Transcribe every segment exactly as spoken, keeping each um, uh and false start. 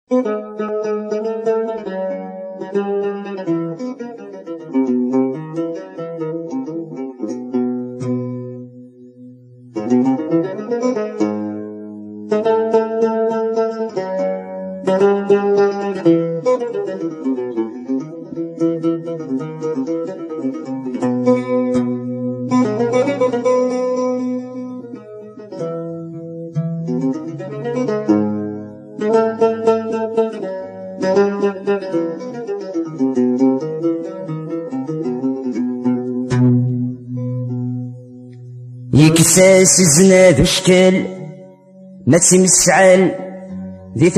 يكساس زناد وشكل ما تمسعل ذي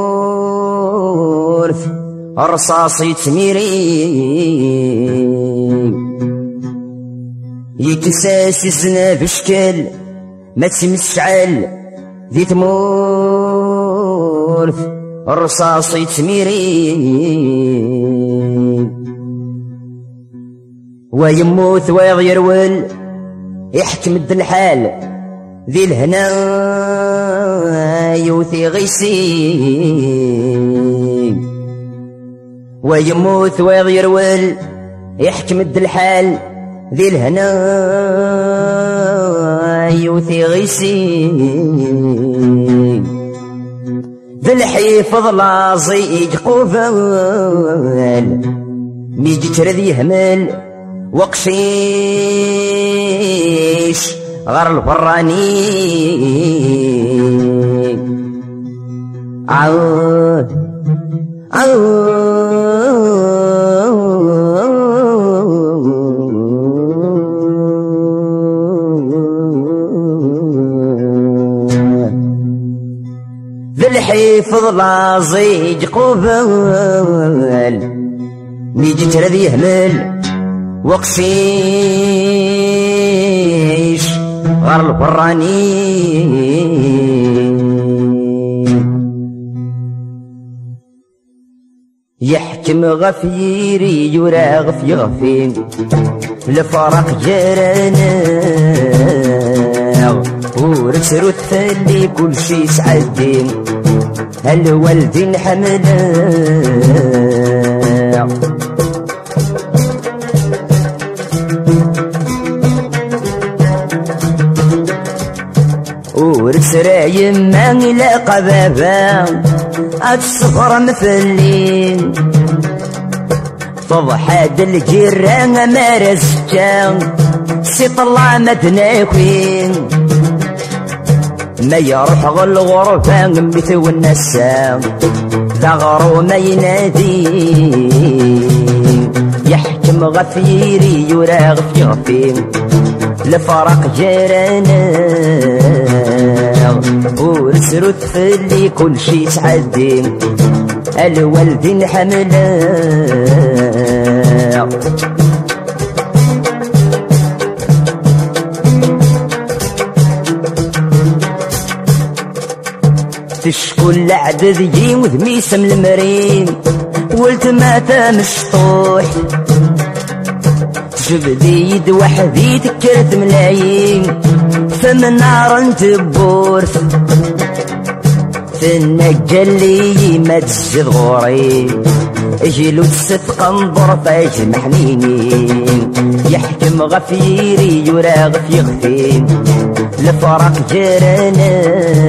ثمورث الرصاص يتميري يكساس زناد وشكل ما تمسعل ذي ثمورث الرصاص يتميري ويموت ويغيرول يحكم الحال ذي الهنا يوثي غيسي ويموت ويغيرول يحكم الحال ذي الهنا يوثي غيسي ذي الحيفظ لازيج قوفال ميجي ترد يهمل وقشيش غير الفراني عود ذي الحيفظ لازيج قبل ميجي ترد يهمل وقشيش غير الفراني يحكم غفيري يراغ في غفين لفرق جرانا ورسرو تفلي كل شي سعدين هالوالدين حملا ورسرا يما يلاقى بابا الصغر مثلين فضحاد الجيران ما رزجان سي طلع مدناكوين ما يروح غل غرفة مثل النسام ذا غرو ما ينادي يحكم غفيري يراغ في غفين لفرق جيرانا ورسرو تفلي كل شي سعدين الوالدين حملا تشكل عدد يجي وذميسم المرين ولت ماتا مشطوح جبدي يد وحدي تكرت ملايين فمن نار تبورث في النجلي ما تزيد غوري اجلو تستق انظر فاجم حنينين يحكم غفيري يراغ في غفين لفرق جرانا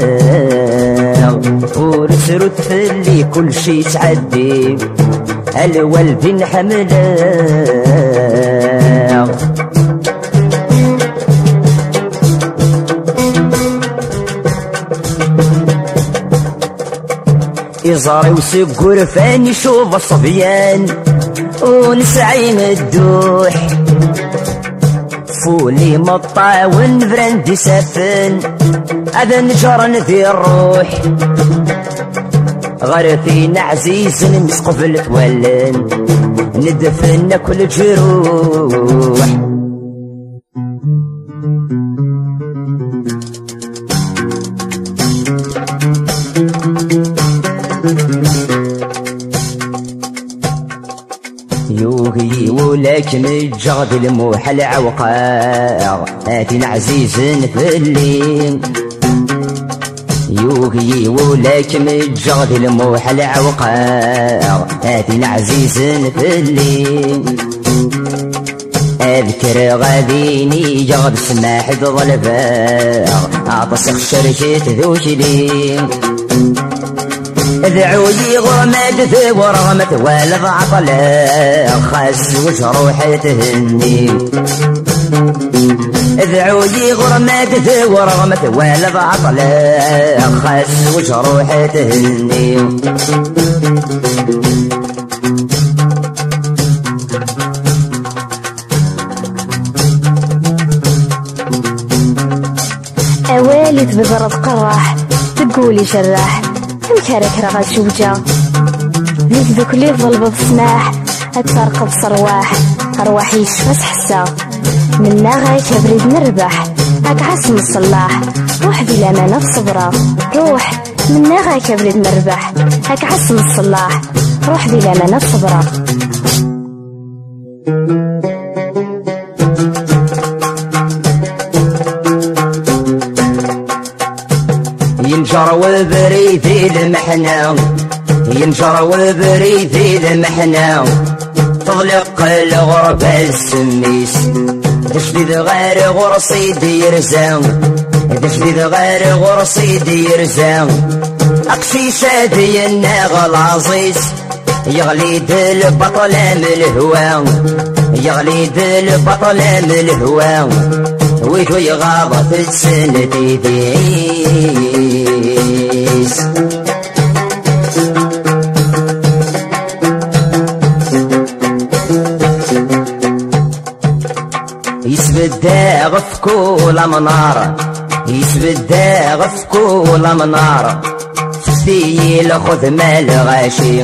ورسرو تفلي كل شي تعدي الوالدين حملا يزاري وسقور فاني شوف الصبيان ونسعي مدوح فولي مطا ونفرندي سافن هذا نجرن في الروح غرفين عزيز نسقفل تولن ندفن كل جروح يوغي ولكن الجغد الموحى العوقاع هاتين عزيز في الليل يوغي وقي ولاك متجغد الموح العوقاء هادي العزيز في الليل اذكر غاديني جغد سماح ضد الباغ عطس خشرشت ذوجلي ذعولي غرمت ذو ورغمت والد عطلاق خاس وجه روحي تهني ذعولي غرمت ذو ورغمت والد عطلاق خاس وجه روحي تهني اوالي تبذر تقرح تقولي شراح مكارك رغد شوجة ذيك ذوك اللي ظلبة بسماح اتفرقب صرواح ارواحي يشفس حسا منا غاية بريد نربح هاك عاصم الصلاح روح ذي الامانة بصبرة روح منا غاية بريد نربح هاك عاصم الصلاح روح ذي الامانة بصبرة ينجر وبريثي المحنة ينجر وبريثي المحنة تغلق الغربة السميس تشديد غير غرصي دير زان تشديد غير غرصي دير زان أقشي شادي الناغ العزيز يغلي دل البطل من الهوى يغلي دل البطل من الهوى ويتو يغاض تسنتي ديس يسبدا غف كل منار يسبدا غف كل منار فتيل خذ مال غاشي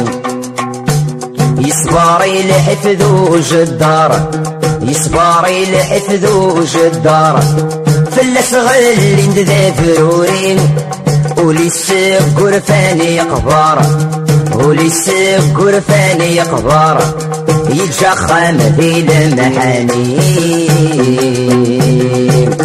يصبري لحفظو جدار يصبري لحفظو جدار فلس غلي ندذا فرورين ولي السب قرفاني قبار ولي السب قرفاني قبار يجا خام ذي المحانين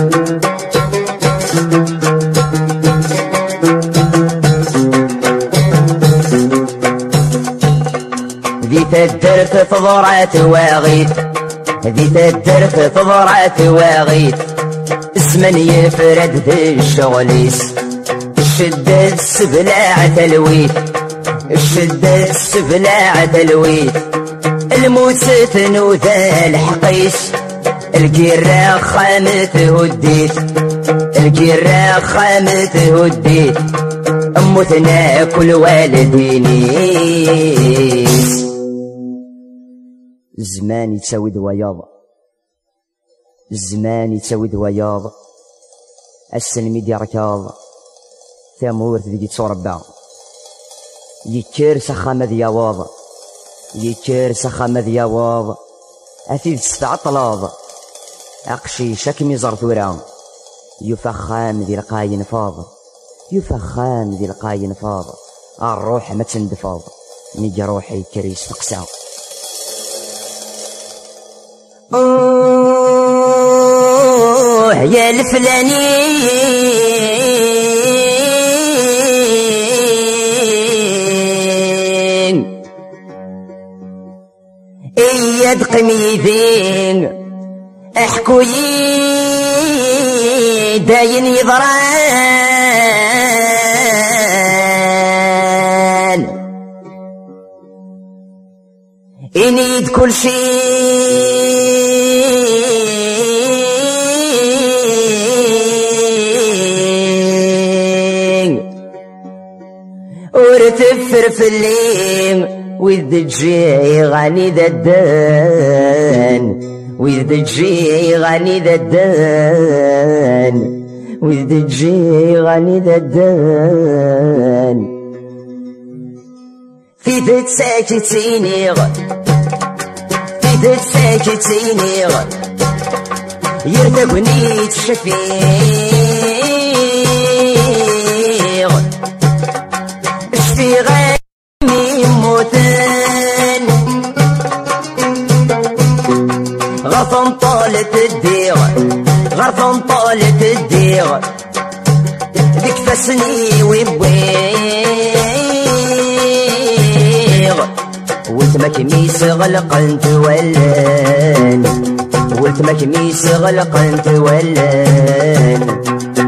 ذي تدرت فضرات واغيت ذي تدرت فضرات واغيت اسمن يفرد ذي الشغليس الشدة السبلاع تلويت الشدة السبلاع تلويت الموت تنوذا الحقيس القراء خامت هديت القراء خامت هديت أموتنا كل والدينيس الزمان يتساوي دوياض الزمان يتساوي دوياض السلمي دي ركاض ثمورت ذي تصربع يكير سخامة دياواض يكير سخامة دياواض أثيد ستعطلاض أقشي شكمي زرثورا يفخام ذي القاين فاض يفخام ذي القاين فاض الروح ما تندفاض نيجي روحي كريس تقسى أوه يا الفلانين اياد قميذين احكوا داين يضران انيد كل شيء ورتفر في الليل وإذ تجي غني ددان وإذ تجي غني ددان وإذ تجي غني ددان في ذات ساكتيني في ذات ساكتيني يرتقني تشفيغ اشفي غني موتان غرفن طالت الديغ غرفن طالت الديغ ذيك فاس يغسني ويبويغ ولتما كميس غلقن تولان ولتما كميس غلقن تولان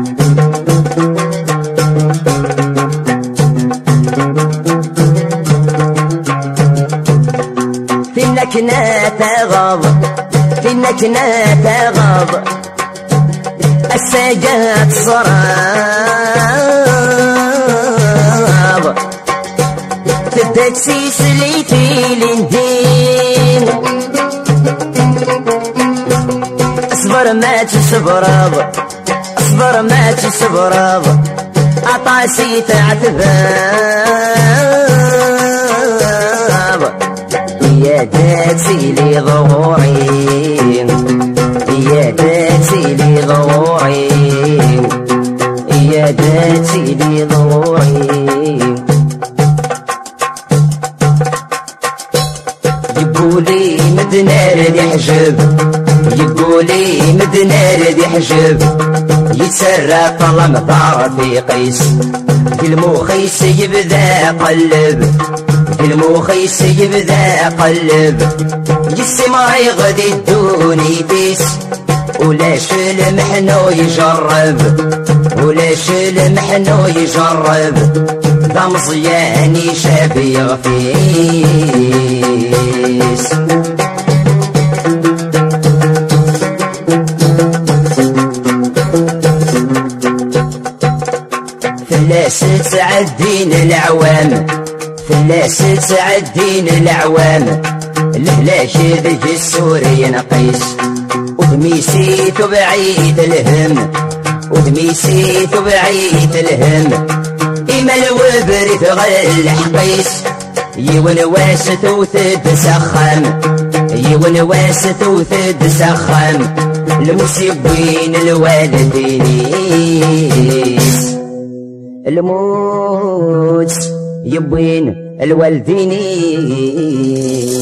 فينك نتغض فينك نتغض السجاد صراب تدكسيس ليتي لندين اصبر ما تصبراب اصبر ما تصبراب عطاسي تعتذاب يا داتي لي ظهوري يا داتي لي ظهوري يا داتي لي ظهوري يقولي مدنا ردي حجب يقولي مدنا ردي حجب يتسرى طلم ضار في قيس المخيس يبدا قلب المخيس يبدا قلب جسمه يغدي الدوني بيس ولاش المحنو يجرب ولاش المحنو يجرب دا مزيان شاب يغفيس فلاس تعدين العوام فلاس تعدين العوام الهلاش ذج السوري نقيس ودميسيت بعيد الهم ودميسيت بعيد الهم إما الوبريت غل حقيس يونواس توثد سخام يونواس توثد سخام المسيبين الوالدين الموت يبين الوالدين